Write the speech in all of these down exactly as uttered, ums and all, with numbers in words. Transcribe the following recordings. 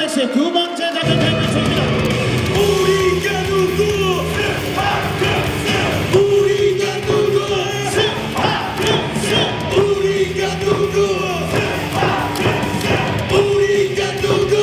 잭스의 두 번째 작은 팬미팅입니다. 우리가 누구? 우리가 누구? 우리가 누구? 우리가 누구?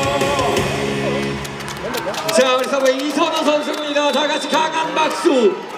자, 우리 사부의 이선호 선수입니다. 다 같이 강한 박수